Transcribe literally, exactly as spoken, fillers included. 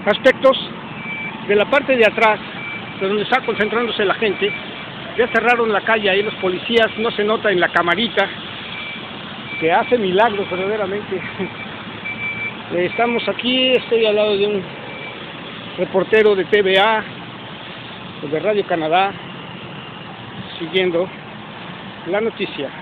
aspectos de la parte de atrás, de donde está concentrándose la gente. Ya cerraron la calle, ahí los policías, no se nota en la camarita, que hace milagros verdaderamente. Estamos aquí, estoy al lado de un reportero de T V A, de Radio Canadá, siguiendo la noticia.